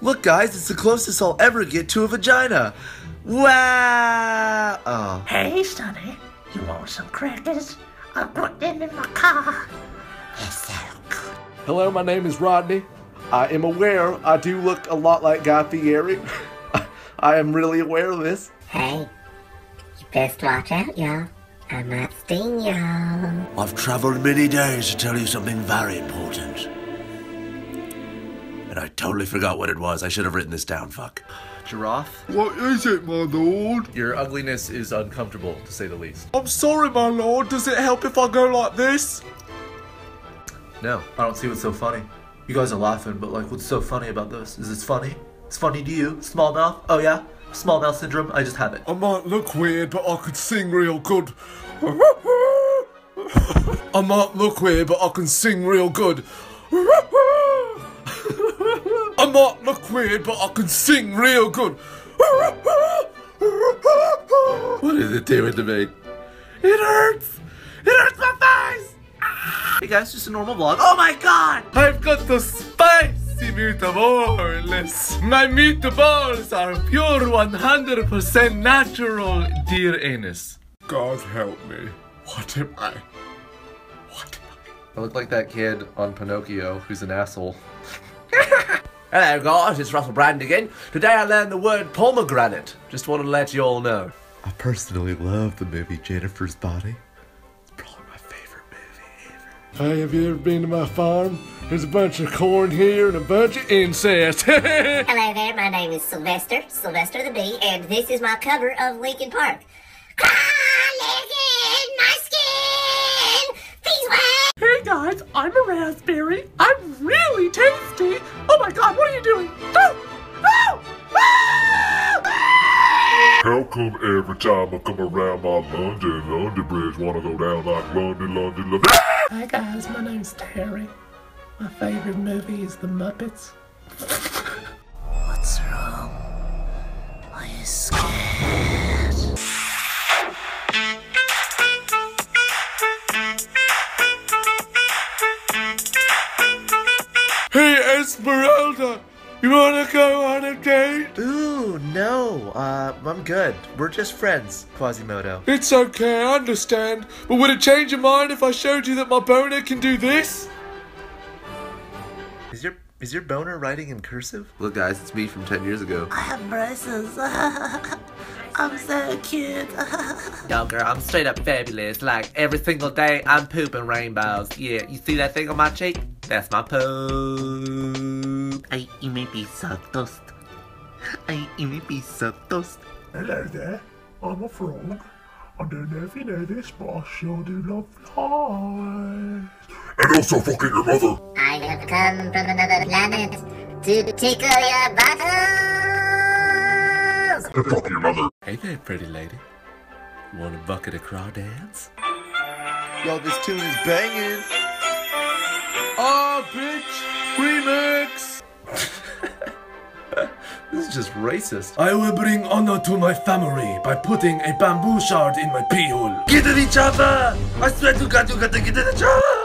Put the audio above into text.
Look, guys, it's the closest I'll ever get to a vagina. Wow! Oh. Hey, Sonny, you want some crackers? I put them in my car. They sound good. Hello, my name is Rodney. I am aware I do look a lot like Guy Fieri. I am really aware of this. Hey, you best watch out, y'all. I might sting y'all. I've traveled many days to tell you something very important. And I totally forgot what it was. I should have written this down, fuck. Giraffe? What is it, my lord? Your ugliness is uncomfortable, to say the least. I'm sorry, my lord. Does it help if I go like this? No, I don't see what's so funny. You guys are laughing, but like, what's so funny about this? Is this funny? It's funny to you? Small mouth? Oh yeah? Small mouth syndrome? I just have it. I might look weird, but I could sing real good. I might look weird, but I can sing real good. I might look weird, but I can sing real good. What is it doing to me? It hurts! It hurts my face! Hey guys, just a normal vlog. Oh my god! I've got the spicy meatballs. My meatballs are pure 100% natural, dear anus. God help me. What am I? I look like that kid on Pinocchio who's an asshole. Hello guys, it's Russell Brand again. Today I learned the word pomegranate. Just wanted to let you all know. I personally love the movie Jennifer's Body. It's probably my favorite movie ever. Hey, have you ever been to my farm? There's a bunch of corn here and a bunch of incest. Hello there, my name is Sylvester the Bee, and this is my cover of Linkin Park. Linkin, my skin, feels wet. Hey guys, I'm a raspberry. I'm really tasty. Oh my god, what are you doing? Oh! Oh! Oh! How come every time I come around my London Bridge wanna go down like London? Hi guys, my name's Terry. My favorite movie is The Muppets. What's wrong? Are you scared? Hey, Esmeralda, you wanna go on a date? Ooh, no. I'm good. We're just friends, Quasimodo. It's okay, I understand. But would it change your mind if I showed you that my boner can do this? Is your boner writing in cursive? Look guys, it's me from 10 years ago. I have braces. I'm so cute. Yo girl, I'm straight up fabulous. Like every single day I'm pooping rainbows. Yeah, you see that thing on my cheek? That's my poop. Ay, y mi piso toast. Ay, y mi piso toast. Hello there, I'm a frog. I don't know if you know this, but I sure do love flies. And also fucking your mother. I have come from another planet to tickle your buttholes. And fuck your mother. Hey there, pretty lady. Want a bucket of crawdads? Yo, this tune is banging. Oh, bitch! Remix! This is just racist. I will bring honor to my family by putting a bamboo shard in my pee hole. Get in each other! I swear to God, you gotta get in each other!